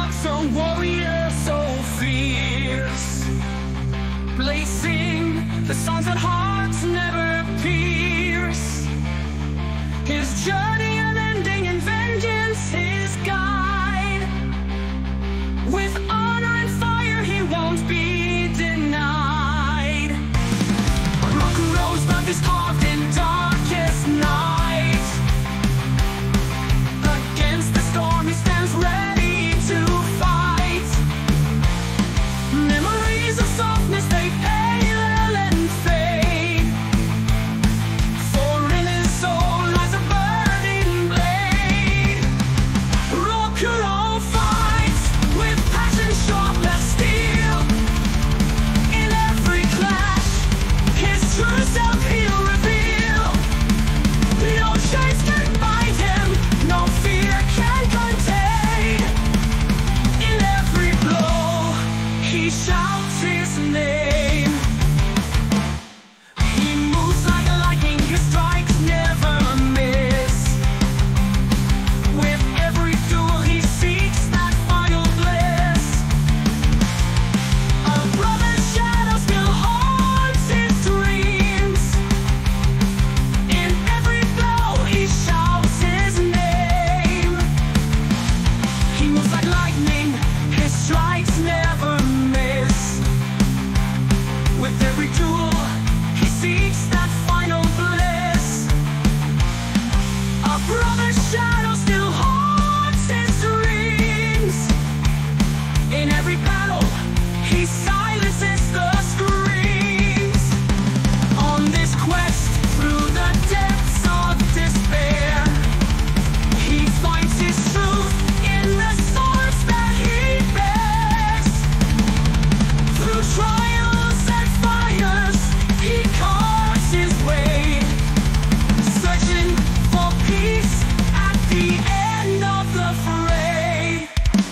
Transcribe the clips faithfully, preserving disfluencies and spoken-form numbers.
walks a warrior so fierce, blazing the songs that hearts never pierce. His journey unending and vengeance his guide. With honor and fire he won't be denied. Rokurou's blood is carved in darkest night. Against the storm he stands ready to fight. Memories of softness they pale and fade, for in his soul lies a burning blade. Rokurou fights with passion sharp as steel. In every clash his true self he'll reveal. No chains can bind him, no fear can contain. In every blow he shouts his name. He moves like lightning, his strikes never miss. With every duel he seeks that final bliss. A brother's shadow still haunts his dreams. In every blow he shouts his name. He moves like lightning, his strikes never miss. With every duel he seeks that final bliss. A brother's shadow still haunts his dreams. In every battle he silences the screams. On this quest through the depths of despair, he finds his truth in the swords that he bears. Through trials and fires he carves his way, searching for peace at the end of the fray.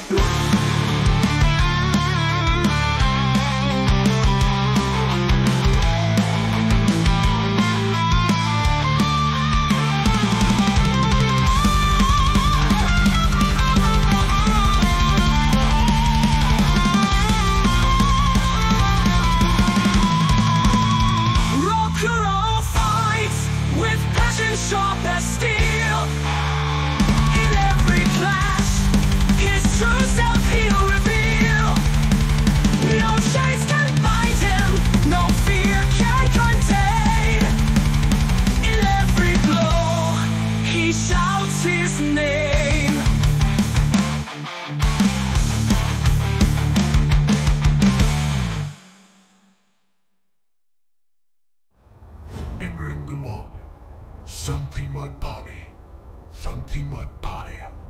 Rokurou fights with passion sharp as steel. In every clash his true self he'll reveal. No chains can bind him, no fear can contain. In every blow he shouts his name. Something my body, something my body.